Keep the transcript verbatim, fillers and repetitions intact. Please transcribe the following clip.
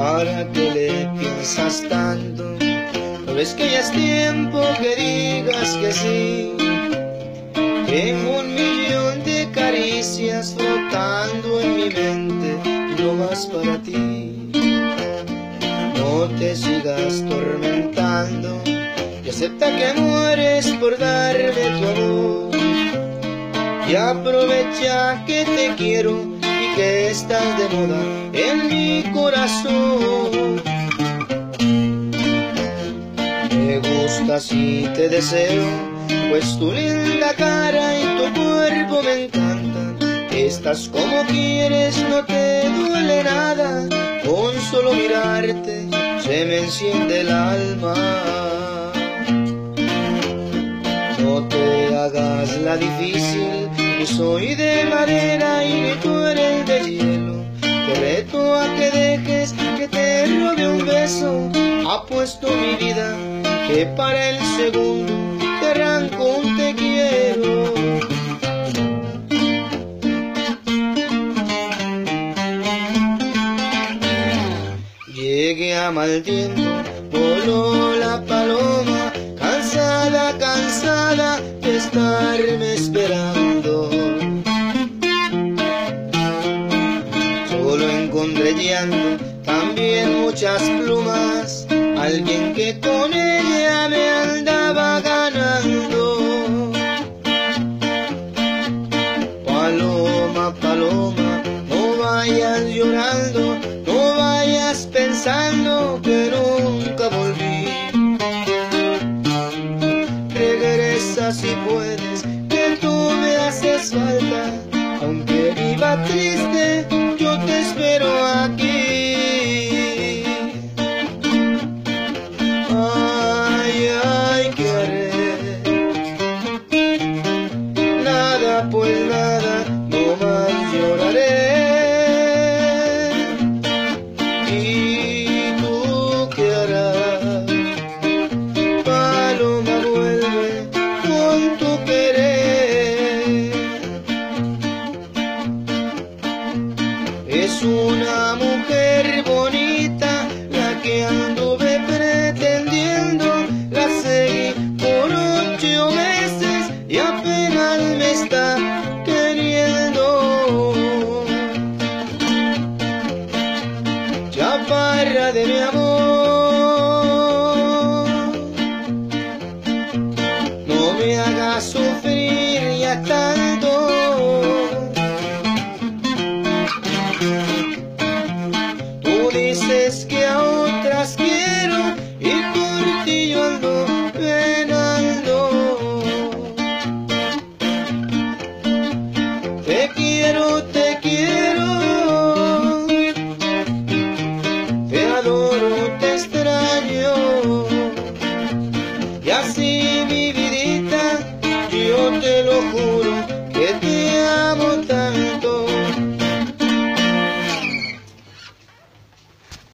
¿Para qué le piensas tanto? ¿No ves que ya es tiempo que digas que sí? Tengo un millón de caricias flotando en mi mente, no más para ti. No te sigas tormentando y acepta que mueres por darme tu amor. Y aprovecha que te quiero y que estás de moda en mi corazón. Me gustas y te deseo, pues tu linda cara y tu cuerpo me encantan. Estás como quieres, no te duele nada, con solo mirarte se me enciende el alma. No te hagas la difícil, ni soy de madera y ni tú eres de hielo. Te reto a que dejes que te robe un beso. Apuesto mi vida que para el segundo te arranco un te quiero. Llegué a mal tiempo, voló la paloma, cansada, cansada de estarme esperando. Solo encontré llanto, también muchas plumas, alguien que con ella me andaba ganando. Paloma, paloma, no vayas llorando, no vayas pensando que nunca volví. Regresa si puedes, que tú me haces falta. Aunque viva triste, yo te espero aquí. Ay, ay, ¿qué haré? Nada, pues nada, no más lloraré. ¿Y tú qué harás? Paloma, vuelve con tu querer. Es una mujer bonita la que anduve pretendiendo. La seguí por ocho meses y apenas me está queriendo. Chaparra de mi amor, no me hagas sufrir ya tanto. Tú dices que